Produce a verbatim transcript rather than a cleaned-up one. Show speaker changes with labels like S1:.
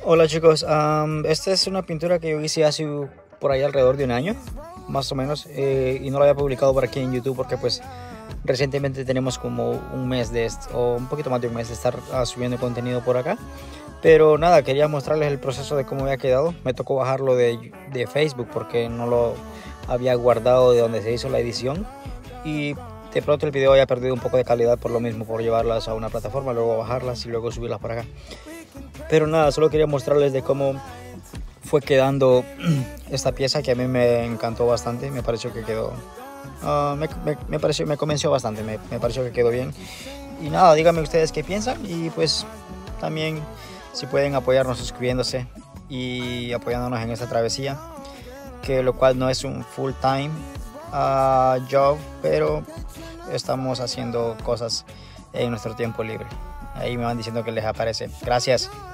S1: Hola chicos, am, esta es una pintura que yo hice hace por ahí alrededor de un año, más o menos, eh, y no la había publicado por aquí en YouTube porque pues recientemente tenemos como un mes de esto, o un poquito más de un mes de estar ah, subiendo contenido por acá. Pero nada, quería mostrarles el proceso de cómo había quedado. Me tocó bajarlo de, de Facebook porque no lo había guardado de donde se hizo la edición, y de pronto el video había perdido un poco de calidad por lo mismo, por llevarlas a una plataforma, luego bajarlas y luego subirlas por acá. Pero nada, solo quería mostrarles de cómo fue quedando esta pieza, que a mí me encantó bastante. Me pareció que quedó, uh, me, me, me, pareció, me convenció bastante, me, me pareció que quedó bien. Y nada, díganme ustedes qué piensan, y pues también si pueden apoyarnos suscribiéndose y apoyándonos en esta travesía, que lo cual no es un full time uh, job, pero estamos haciendo cosas en nuestro tiempo libre. Ahí me van diciendo que les aparece. Gracias.